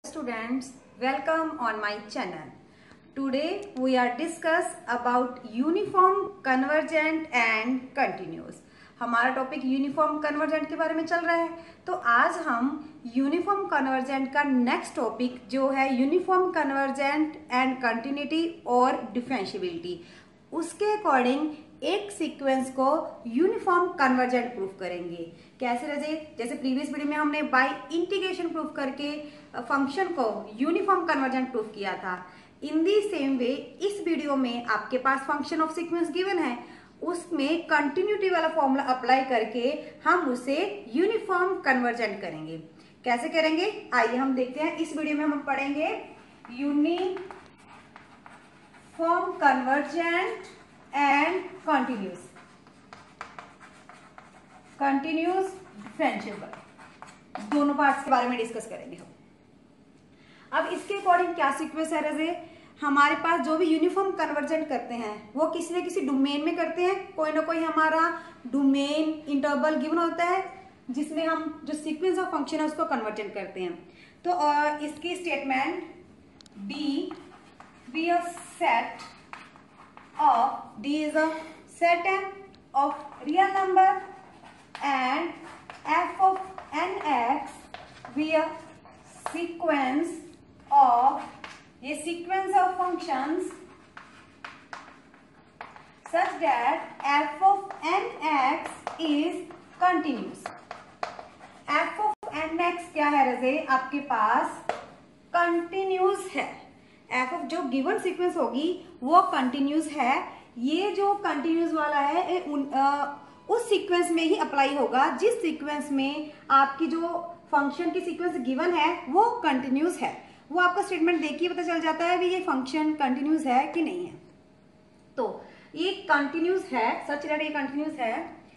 Students, welcome on my channel. Today we are discuss about uniform, convergent and continuous. हमारा topic uniform convergent के बारे में चल रहा है। तो आज हम यूनिफॉर्म कन्वर्जेंट का नेक्स्ट टॉपिक जो है यूनिफॉर्म कन्वर्जेंट एंड कंटिन्यूटी और डिफरेंशिएबिलिटी, उसके अकॉर्डिंग एक सीक्वेंस को यूनिफॉर्म कन्वर्जेंट प्रूफ करेंगे। कैसे रजे? जैसे प्रीवियस वीडियो में हमने बाय इंटीग्रेशन प्रूफ करके फंक्शन को यूनिफॉर्म कन्वर्जेंट प्रूफ किया था। इन दी सेम वे इस वीडियो में आपके पास फंक्शन ऑफ सीक्वेंस गिवन है, उसमें कंटिन्यूटी वाला फॉर्मूला अप्लाई करके हम उसे यूनिफॉर्म कन्वर्जेंट करेंगे। कैसे करेंगे आइए हम देखते हैं। इस वीडियो में हम पढ़ेंगे uniform convergent and continuous differentiable, दोनों पार्ट्स के बारे में डिस्कस करेंगे हम। अब इसके अकॉर्डिंग क्या सीक्वेंस है रजे? हमारे पास जो भी यूनिफॉर्म कन्वर्जेंट करते हैं वो किसी न किसी डोमेन में करते हैं। कोई ना कोई हमारा डोमेन इंटरवल गिवन होता है जिसमें हम जो सीक्वेंस ऑफ फंक्शन है उसको कन्वर्जेंट करते हैं। तो इसकी statement be a set of D is a set of real number and f of n x be a sequence of ये sequence of functions such that f of nx is continuous। f of nx क्या है रजे? आपके पास continuous है। f of जो given sequence होगी वो कंटिन्यूस है। ये जो कंटिन्यूस वाला है उस सीक्वेंस में ही अप्लाई होगा जिस सीक्वेंस में आपकी जो फंक्शन की सीक्वेंस गिवन है वो कंटिन्यूस है। वो आपका स्टेटमेंट देखिए पता चल जाता है भी ये फंक्शन कंटिन्यूस है कि नहीं है। तो ये कंटिन्यूस है, सच दैट ये कंटिन्यूस है।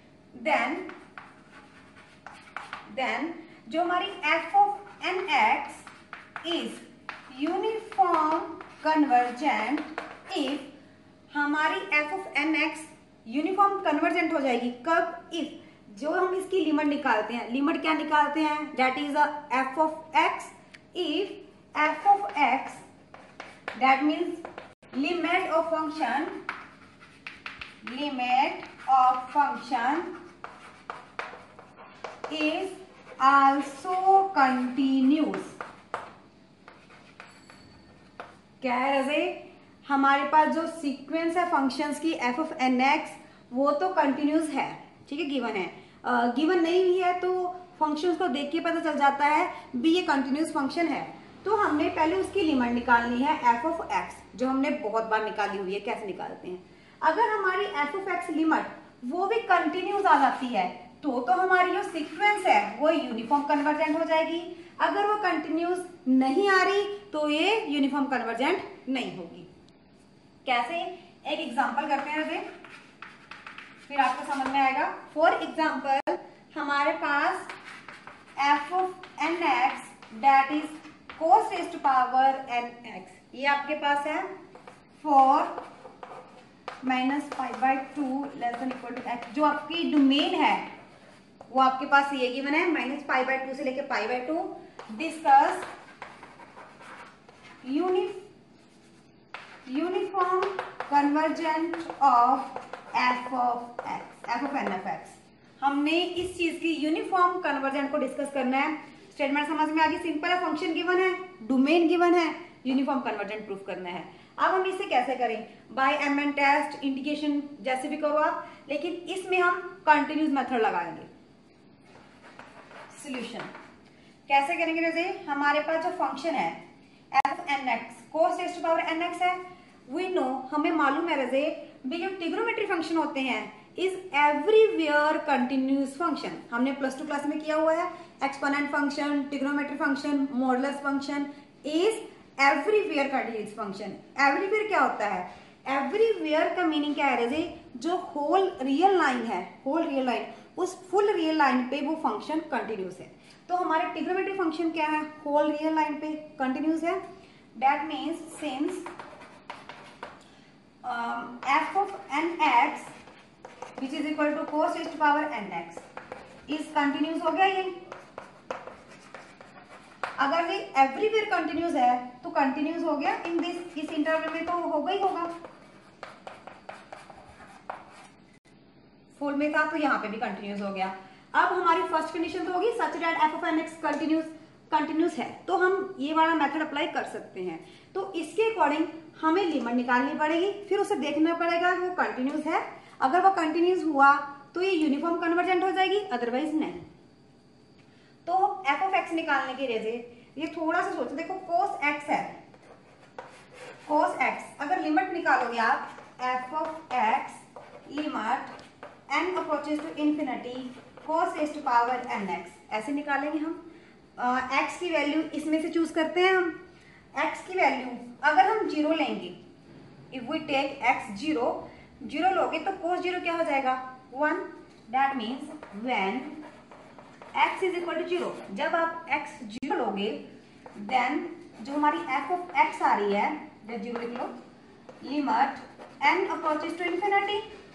देन जो हमारी f of n x is uniform convergent if हमारी f of n x uniform convergent हो जाएगी। कब? इफ जो हम इसकी लिमिट निकालते हैं, लिमिट क्या निकालते हैं? That is f of x इफ f of x, that means limit of function is also continuous। क्या है रजे? हमारे पास जो सीक्वेंस है फंक्शंस की f of nx वो तो कंटिन्यूस है, ठीक है, गिवन है। गिवन नहीं भी है तो फंक्शंस को देख के पता चल जाता है भी ये कंटिन्यूस फंक्शन है। तो हमने पहले उसकी लिमिट निकालनी है f ऑफ x, जो हमने बहुत बार निकाली हुई है। कैसे निकालते हैं? अगर हमारी f ऑफ x लिमिट वो भी कंटिन्यूस आ जाती है तो हमारी जो सीक्वेंस है वो यूनिफॉर्म कन्वर्जेंट हो जाएगी। अगर वो कंटिन्यूस नहीं आ रही तो ये यूनिफॉर्म कन्वर्जेंट नहीं होगी। कैसे? एक एग्जांपल करते हैं रजे, फिर आपको समझ में आएगा। फॉर एग्जांपल हमारे पास f of n x that is cos raised to power nx, ये आपके पास है for minus pi by two less than equal to x। जो आपकी डोमेन है वो आपके पास ये गिवन है माइनस पाई बाई टू से लेके pi by two. Discuss uniform convergent of f of x, f of n of x। हमने इस चीज की यूनिफॉर्म कन्वर्जेंट को डिस्कस करना है। स्टेटमेंट समझ में आ गई? सिंपल है, फंक्शन गिवन है, डोमेन गिवन है, यूनिफॉर्म कन्वर्जेंट प्रूफ करना है। अब हम इसे कैसे करें? बाय एमएन टेस्ट, इंटीग्रेशन, जैसे भी करो आप, लेकिन इसमें हम कंटिन्यूस मेथड लगाएंगे। सॉल्यूशन कैसे करेंगे रजे? हमारे पास जो फंक्शन है f n x cos raised to power n x है, वी नो, हमें मालूम है रजे भी जो ट्रिग्नोमेट्री फंक्शन होते हैं इज एवरीवेयर कंटिन्यूस फंक्शन। हमने प्लस टू क्लास में किया हुआ है। Exponent function, trigonometry function, modulus function is everywhere continuous function. Everywhere क्या होता है? एवरीवेयर का मीनिंग क्या है रजे? जो होल रियल लाइन है, होल रियल लाइन, उस फुल रियल लाइन पे वो फंक्शन कंटिन्यूस है। तो हमारे ट्रिग्नोमेट्री फंक्शन क्या है? होल रियल लाइन पे कंटिन्यूस है। That means since f of nx which is equal to cos raised to power nx is continuous हो गया ये। अगर ये एवरीवेयर कंटिन्यूस है तो कंटिन्यूस हो गया इन दिस, इस इंटरवल में तो होगा ही होगा। फुल में था तो यहाँ पे भी कंटिन्यूस हो गया। अब हमारी फर्स्ट कंडीशन तो होगी such that f of n x continuous है, तो हम ये वाला मेथड अप्लाई कर सकते हैं। तो इसके अकॉर्डिंग हमें लिमिट निकालनी पड़ेगी, फिर उसे देखना पड़ेगा कि वो कंटिन्यूस है। अगर वो कंटिन्यूस हुआ तो ये यूनिफॉर्म कन्वर्जेंट हो जाएगी, अदरवाइज नहीं। तो एफ ऑफ एक्स निकालने के लिए ये थोड़ा सा सोचो, देखो cos x है, cos x अगर लिमिट निकालोगे आप f of x limit n approaches to infinity cos raise to power nx, ऐसे निकालेंगे हम। x की वैल्यू इसमें से चूज करते हैं हम। x की वैल्यू अगर हम 0 लेंगे, इफ वी टेक x 0 लोगे तो cos 0 क्या हो जाएगा 1, that means when x is equal to 0, जब आप x 0 लोगे देन जो हमारी f ऑफ x आ रही है, 0 लिख लो, limit n approaches to infinity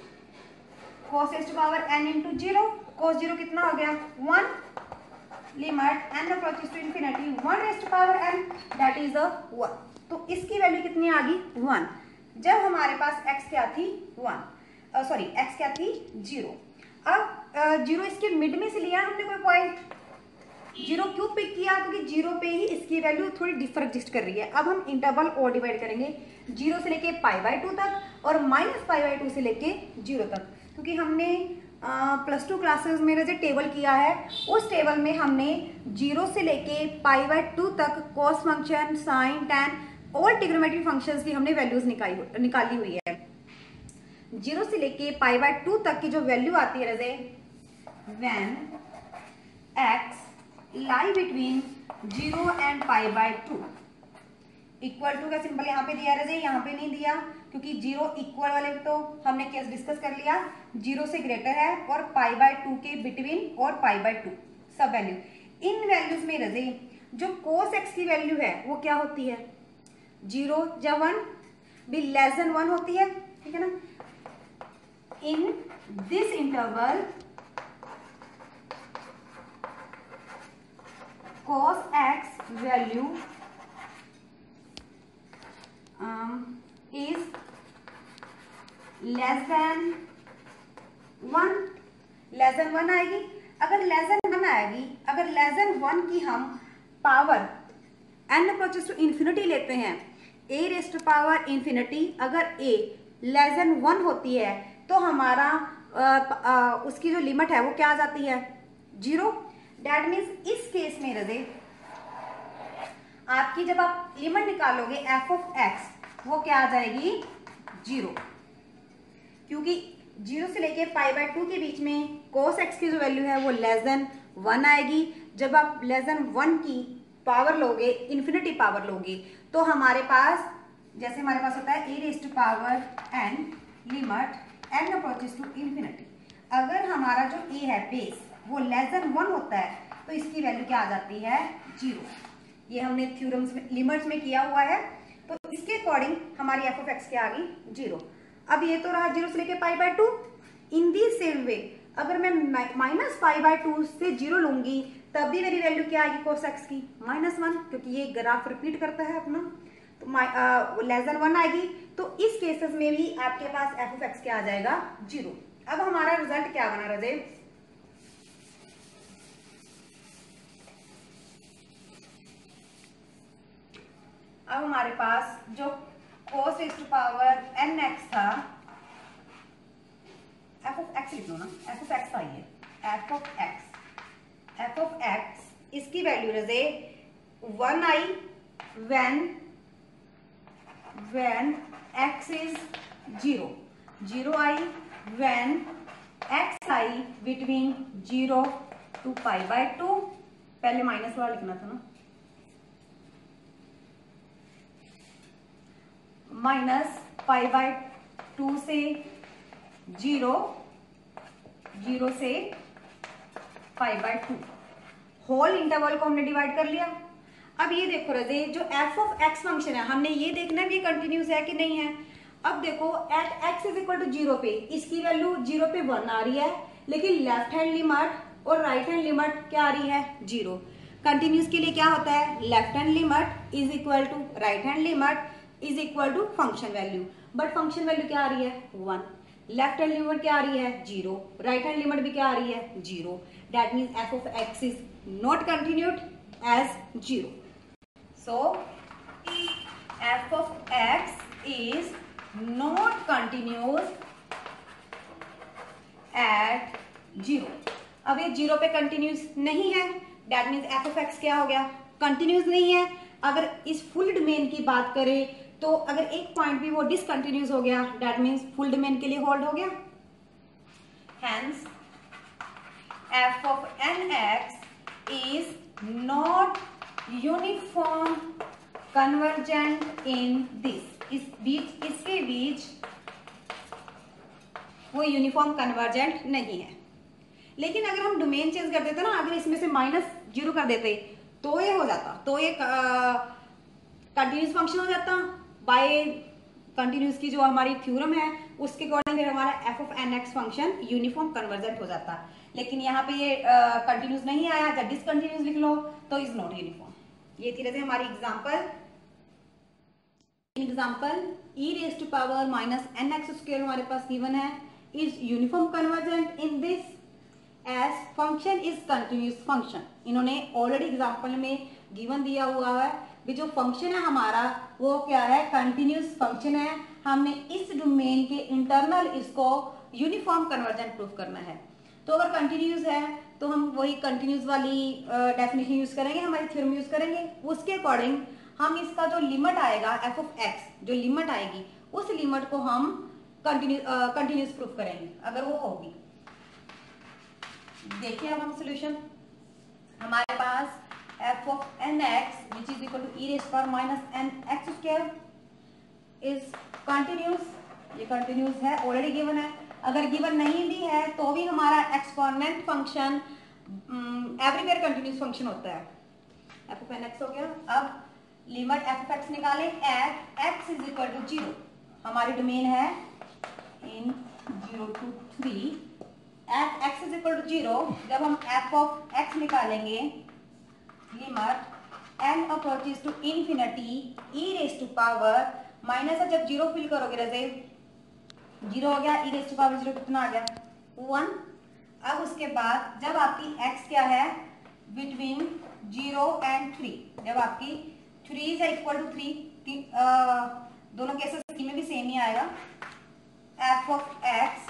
cos raise to power n into 0, cos 0 कितना हो गया 1, limit n approaches to infinity 1 raise to power n, that is the 1। तो इसकी वैल्यू कितनी आ गई 1, जब हमारे पास x क्या थी 1, सॉरी x क्या थी 0। अब 0 इसके मिड में से लिया हमने कोई पॉइंट, 0 क्यों पिक किया, क्योंकि 0 पे ही इसकी वैल्यू थोड़ी डिफर एग्जिस्ट कर रही है। अब हम इंटरवल और डिवाइड करेंगे 0 से लेके π/2 तक और -π/2 से लेके 0 तक, क्योंकि हमने +2 क्लासेस में जो टेबल किया है उस टेबल में हमने 0 से लेके π/2 तक कॉस फंक्शन, साइन, टैन और ट्रिग्नोमेट्री फंक्शंस की हमने वैल्यूज निकाली हुई है। 0 से लेके π/2 तक की जो वैल्यू आती है रजे, when x lie between 0 and π/2, equal to का सिंबल यहाँ पे दिया रजे, यहाँ पे नहीं दिया क्योंकि 0 इक्वल वाले तो हमने केस डिस्कस कर लिया, 0 से ग्रेटर है और π/2 के बिटवीन और π/2 सब वैल्यू। इन वैल्यूज में रजे जो cos x की वैल्यू है वो क्या होती है 0 या 1 भी लेस देन 1 होती है, ठीक है ना। In this interval cos x value is less than 1, less than 1 आएगी। अगर लेस देन 1 आएगी, अगर लेस देन 1 की हम power n approaches to infinity लेते हैं, a raise to power infinity, अगर a लेस देन 1 होती है तो हमारा उसकी जो लिमिट है वो क्या आ जाती है 0। दैट मीन्स इस केस में रजे आपकी जब आप लिमिट निकालोगे f ऑफ x वो क्या आ जाएगी 0, क्योंकि 0 से लेके π/2 के बीच में cos x की जो वैल्यू है वो लेस देन 1 आएगी। जब आप लेस देन 1 की पावर लोगे, इंफिनिटी पावर लोगे, तो हमारे पास जैसे हमारे पास होता है a raise to power n limit n approaches to infinity, अगर हमारा जो a है बेस वो लेस देन 1 होता है तो इसकी वैल्यू क्या आ जाती है 0। ये हमने थ्योरम्स में लिमिट्स में किया हुआ है, तो इसके अकॉर्डिंग हमारी एफ ऑफ एक्स क्या आ गई 0। अब ये तो रहा 0 से लेके π/2। इन दी सेम वे अगर मैं -π/2 से 0 लूंगी तब भी मेरी वैल्यू क्या आएगी cos x की -1, क्योंकि ये ग्राफ रिपीट करता है अपना, तो लेस देन 1 आएगी। तो इस केसेस में भी आपके पास एफ ऑफ एक्स क्या आ जाएगा 0। अब हमारा रिजल्ट क्या बना रजे, अब हमारे पास जो cos raise to power nx था, f ऑफ x लिख लो ना, f ऑफ x था ये, f ऑफ x इसकी वैल्यू रजे 1 आई when x is 0 आई when x आई बिटवीन 0 to π/2, पहले माइनस वाला लिखना था ना, -π/2 से 0 से π/2, होल इंटरवल को हमने डिवाइड कर लिया। अब ये देखो रजे जो f ऑफ x फंक्शन है हमने ये देखना है कि कंटिन्यूस है कि नहीं है। अब देखो at x is equal to 0 पे इसकी वैल्यू 0 पे 1 आ रही है, लेकिन लेफ्ट हैंड लिमिट और राइट हैंड लिमिट क्या आ रही है 0। कंटिन्यूस के लिए क्या होता है, left hand limit is equal to right hand limit is equal to function value, but function value क्या आ रही है 1, लेफ्ट हैंड लिमिट क्या आ रही है 0, राइट हैंड लिमिट भी क्या आ रही है 0, that means f of x is not continued as 0. So f of x is not continuous at 0. अब ये 0 पे कंटिन्यूस नहीं है, that means f of x क्या हो गया, कंटिन्यूस नहीं है. अगर इस फुल डोमेन की बात करें तो अगर एक पॉइंट भी वो डिसकंटिन्यूस हो गया, दैट मीन्स फुल डोमेन के लिए होल्ड हो गया. Hence f of nx is not uniform convergent in this, इसके बीच वो यूनिफॉर्म कन्वर्जेंट नहीं है. लेकिन अगर हम डोमेन चेंज कर देते ना, अगर इसमें से -0 कर देते तो ये हो जाता, तो ये कंटिन्यूस फंक्शन हो जाता. बाय कंटिन्यूस की जो हमारी थ्योरम है उसके अकॉर्डिंग फिर हमारा f of n x function uniform convergent हो जाता. लेकिन यहाँ पे ये कंटिन्यूस नहीं आया, जब डिसकंटिन्यूस लिख लो तो इज नॉट यूनिफॉर्म. ये थी रहे हमारी example. e raised to power -nx square हमारे पास गिवन है, is uniform convergent in this as function is continuous function. इन्होंने ऑलरेडी एग्जांपल में गिवन दिया हुआ है भी जो फंक्शन है हमारा वो क्या है, कंटिन्यूस फंक्शन है. हमने इस डोमेन के इंटरनल इसको यूनिफॉर्म कन्वर्जेंट प्रूफ करना है. तो अगर कंटिन्यूस है तो हम वही कंटिन्यूस वाली डेफिनेशन यूज करेंगे, हमारी थ्योरम यूज करेंगे. उसके अकॉर्डिंग हम इसका जो लिमिट आएगा एफ ऑफ एक्स, जो लिमिट आएगी उस लिमिट को हम कंटिन्यूस प्रूफ करेंगे अगर वो होगी. देखिए अब हम सोल्यूशन, हमारे पास f of nx which is equal to e raised to power -nx square is continuous. ये कंटिन्यूस है, ऑलरेडी गिवन है. अगर गिवन नहीं भी है तो भी हमारा exponent function everywhere continuous function होता है. f of nx हो गया. अब लिमिट f of x निकालें at x is equal to 0. हमारी डोमेन है in 0 to 3 at x is equal to 0. जब हम f of x निकालेंगे limit n approaches to infinity e raise to power minus, जब 0 फिल करोगे रजे 0 हो गया, e रेज टू पावर 0 कितना आ गया 1. अब उसके बाद जब आपकी x क्या है बिटवीन 0 एंड 3, जब आपकी 3 इज इक्वल टू 3, दोनों केसेस में भी सेम ही आएगा. f of x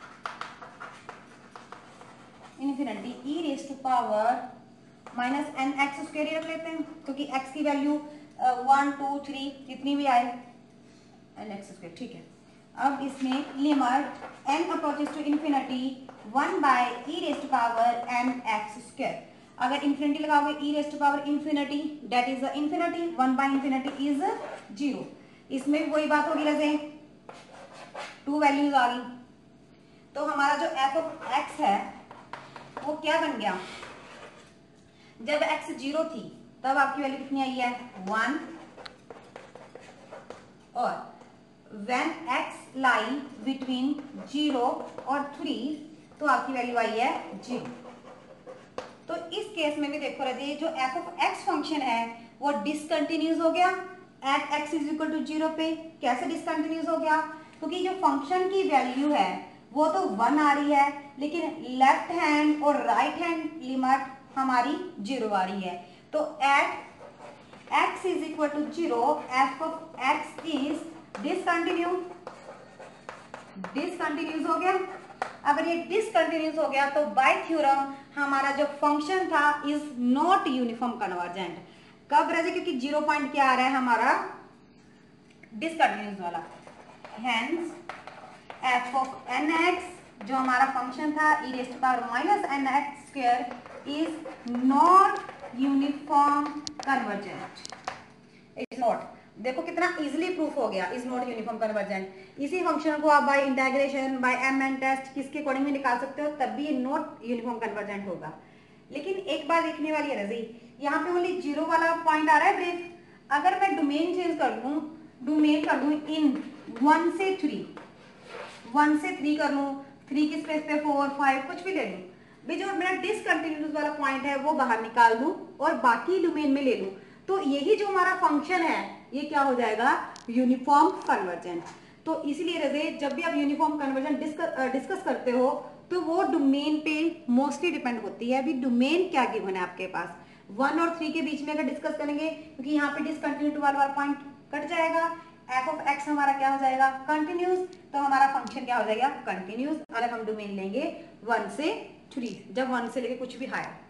infinity e raise to power -nx square ही रख लेते हैं क्योंकि x की वैल्यू 1 2 3 जितनी भी आए nx स्क्वायर. ठीक है. अब इसमें limit n approaches to infinity 1 by e raise to power nx square. अगर इन्फिनिटी लगाओगे e raise to power infinity that is infinity, 1 by infinity is 0. इसमें भी वही बात होगी रजे, 2 वैल्यूज आ गई. तो हमारा जो f ऑफ x है वो क्या बन गया, जब x 0 थी तब आपकी वैल्यू कितनी आई है 1, और when x लाई बिटवीन 0 और 3 तो आपकी वैल्यू आई है 0. तो इस केस में भी देखो रहे जो f ऑफ x फंक्शन है वो डिसकंटिन्यूस हो गया at x is equal to 0 पे. कैसे डिसकंटिन्यूस हो गया, क्योंकि जो फंक्शन की वैल्यू है वो तो 1 आ रही है लेकिन लेफ्ट हैंड और राइट हैंड लिमिट हमारी 0 आ रही है. तो at x is equal to 0 f of x is discontinuous हो गया. अगर ये डिसकंटिन्यूस हो गया तो बाय थ्योरम हमारा जो फंक्शन था इज नॉट यूनिफॉर्म कन्वर्जेंट. कब रहे, क्योंकि 0 पॉइंट क्या आ रहा है हमारा डिसकंटिन्यूस वाला. हेंस f ऑफ nx जो हमारा फंक्शन था e raise to power -nx square is not uniform convergent. Is not, देखो कितना इजीली प्रूफ हो गया, इज नॉट यूनिफॉर्म कन्वर्जेंट. इसी फंक्शन को आप by integration by mn test किसके अकॉर्डिंग में निकाल सकते हो, तब भी ये नॉट यूनिफॉर्म कन्वर्जेंट होगा. लेकिन एक बात देखने वाली है रजी, यहाँ पे ओनली 0 वाला पॉइंट आ रहा है ब्रेक. अगर मैं डोमेन चेंज कर दूं, डोमेन कर दूं इन 1 से 3 कर लूं, 3 की स्पेस पे 4 5 कुछ भी ले लूं. भी जो मेरा डिसकंटिन्यूस वाला पॉइंट है वो बाहर निकाल दूं और बाकी डोमेन में ले लूं, तो यही जो हमारा फंक्शन है ये क्या हो जाएगा, यूनिफॉर्म कन्वर्जेंट। तो इसलिए रजे जब भी आप यूनिफॉर्म कन्वर्जन डिस्कस करते हो तो वो डोमेन पे मोस्टली डिपेंड होती है, अभी डोमेन क्या गिवन है आपके पास। 1 और 3 के बीच में अगर डिस्कस करेंगे, क्योंकि यहाँ पे डिसकंटिन्यूटी वाला पॉइंट कट जाएगा, एफ ऑफ एक्स हमारा क्या हो जाएगा, कंटिन्यूस, तो हमारा फंक्शन क्या हो जाएगा, कंटिन्यूस। अगर हम डोमेन लेंगे 1 से 3, जब 1 से लेके कुछ भी हायर